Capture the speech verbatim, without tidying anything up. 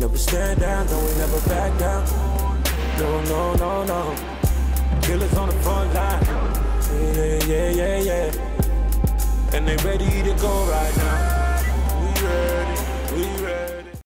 never stand down, no, we never back down. No, no, no, no. Killers on the front line. Yeah, yeah, yeah, yeah. And they ready to go right now.